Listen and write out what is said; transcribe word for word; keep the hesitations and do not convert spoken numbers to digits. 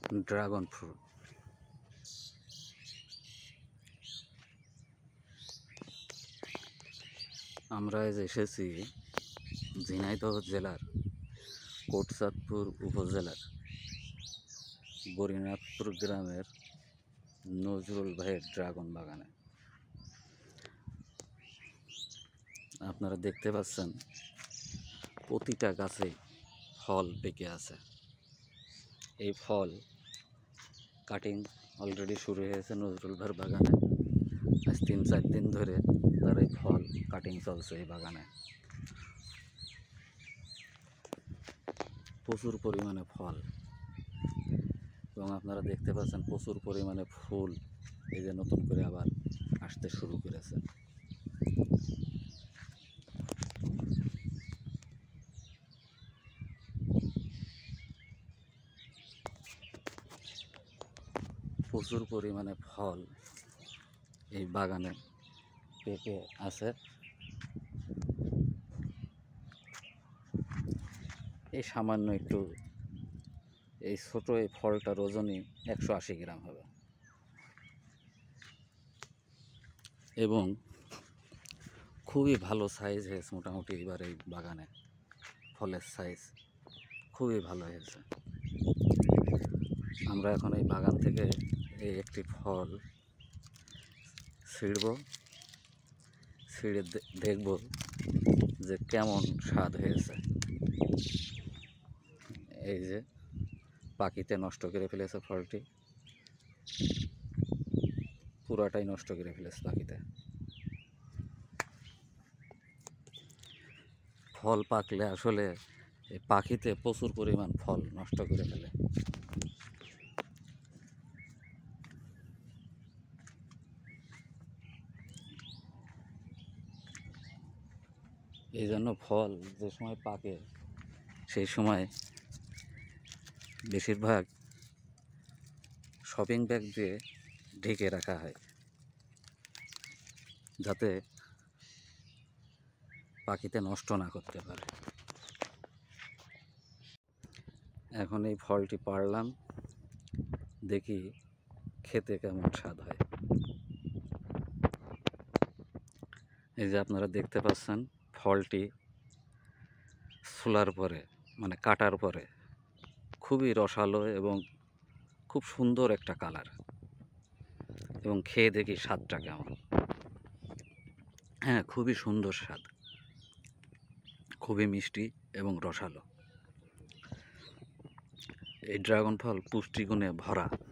Dragon fruit. আমরা আজ এসেছি ঝিনাইদহ জেলার কোটচাঁদপুর উপজেলার গরিনাথপুর গ্রামের নজরুল ভাইয়ের ড্রাগন বাগানে। আপনারা দেখতে পাচ্ছেন প্রতিটা গাছে ফল পেকে আছে। এই ফল কাটিং অলরেডি শুরু হয়েছে নজরুল ভাইয়ের বাগানে। আজ তিন চার দিন ধরে তার এই ফল কাটিং চলছে এই বাগানে। প্রচুর পরিমাণে ফল এবং আপনারা দেখতে পাচ্ছেন প্রচুর পরিমাণে ফুল এই যে নতুন করে আবার আসতে শুরু করেছে। প্রচুর পরিমাণে ফল এই বাগানে পেকে আছে। এই সামান্য একটু এই ছোট এই ফলটার ওজনই একশো আশি গ্রাম হবে এবং খুবই ভালো সাইজ হয়েছে। মোটামুটি এবার এই বাগানে ফলের সাইজ খুবই ভালো হয়েছে। আমরা এখন এই বাগান থেকে এই একটি ফল ছিঁড়ব, ছিঁড়ে দেখব যে কেমন স্বাদ হয়েছে। এই যে পাখিতে নষ্ট করে ফেলেছে ফলটি, পুরাটাই নষ্ট করে ফেলেছে পাখিতে। ফল পাকলে আসলে এই পাখিতে প্রচুর পরিমাণ ফল নষ্ট করে ফেলে। এই জন্য ফল যে সময় পাকে সেই সময় বেশিরভাগ শপিং ব্যাগ দিয়ে ঢেকে রাখা হয় যাতে পাখিতে নষ্ট না করতে পারে। এখন এই ফলটি পাড়লাম, দেখি খেতে কেমন স্বাদ হয়। এই যে আপনারা দেখতে পাচ্ছেন ফলটি ছোলার পরে মানে কাটার পরে খুবই রসালো এবং খুব সুন্দর একটা কালার, এবং খেয়ে দেখি স্বাদটা কেমন। হ্যাঁ, খুবই সুন্দর স্বাদ, খুবই মিষ্টি এবং রসালো। এই ড্রাগন ফল পুষ্টিগুণে ভরা।